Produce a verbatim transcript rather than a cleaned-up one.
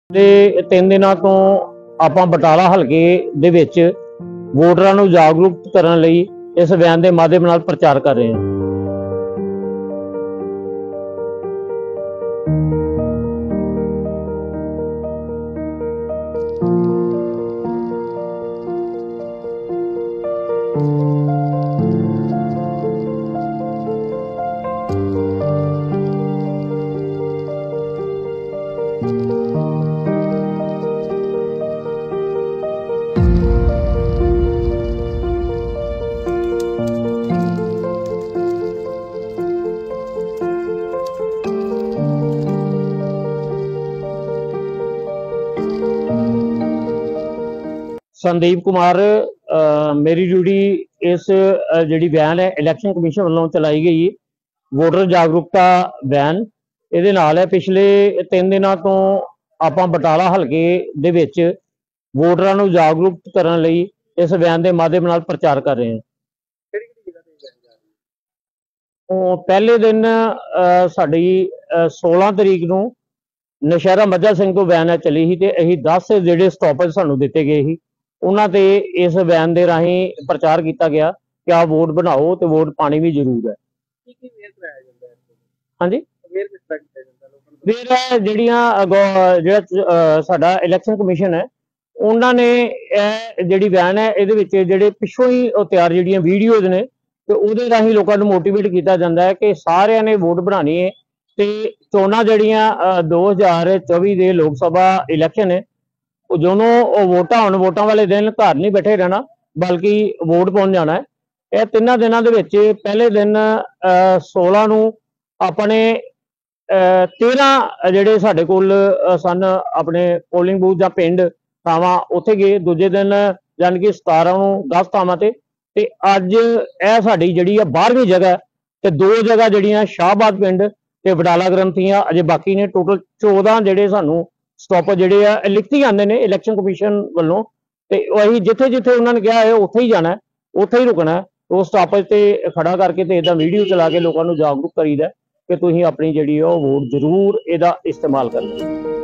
ਤੇ ਤਿੰਨ ਦਿਨਾਂ ਤੋਂ ਆਪਾਂ ਬਟਾਲਾ ਹਲਕੇ ਦੇ ਵਿੱਚ ਵੋਟਰਾਂ ਨੂੰ ਜਾਗਰੂਕ ਕਰਨ ਲਈ ਇਸ ਬਿਆਨ ਦੇ ਮਾਧਿਅਮ ਨਾਲ ਪ੍ਰਚਾਰ ਕਰ ਰਹੇ ਹਾਂ। संदीप कुमार मेरी ड्यूटी इस जी बयान है इलैक्शन कमीशन वालों चलाई गई वोटर जागरूकता बयान ये नाल है। पिछले तीन दिनों तो आप बटाला हल्के दे विच वोटरां नूं जागरूक करने लई इस बयान के माध्यम नाल प्रचार कर रहे हैं। पहले दिन साडी सोलह तरीक नूं नौशहरा मज्झा सिंह तो बयान चली ही ते असीं दस जिहड़े स्टॉपेज सानूं दिते गए ही उन्हां ते इस बयान के राही प्रचार किया गया कि आप वोट बनाओ तो वोट पानी भी जरूर है। हाँ जी फिर जिहड़ियां जिहड़ा साडा इलैक्शन कमीशन है उन्होंने जिहड़ी बयान है इहदे विच जिहड़े पिछों ही तैयार जिहड़ियां वीडियोज़ ने तो उहदे राही लोकां नूं मोटिवेट किया जाता है कि सारिਆਂ ने वोट बनानी है। तो चोणां जिहड़ियां दो हज़ार चौबी के लोक सभा इलैक्शन है दोनों वोटा हुण वोटां वाले दिन घर नहीं बैठे रहना बल्कि वोट पाउण जाना है। यह तिन्नां दिनां दे विच पहले दिन सोलह नूं अपने तेरह जिहड़े साडे कोल सन अपने पोलिंग बूथ जां पिंड थावां उत्थे गए। दूजे दिन यानी कि सतारह नूं दस थावां ते ते अज यह साडी जिहड़ी आ बारहवीं जगह ते दो जगह जिहड़ियां शाहबाद पिंड ते बटाला ग्रंथियां अजे बाकी ने। टोटल चौदह जिहड़े सानूं स्टॉप जिहड़े आ लिखती आंदे ने इलैक्शन कमीशन वालों ते असीं जिथे जिथे उन्होंने कहा है उत्थे ही जाना है उत्थे ही रुकना है। तो स्टॉपेज ते खड़ा करके ते इदां वीडियो चला के लोगों को जागरूक करीदा कि तुसीं अपनी जिहड़ी वोट जरूर इहदा इस्तेमाल करना।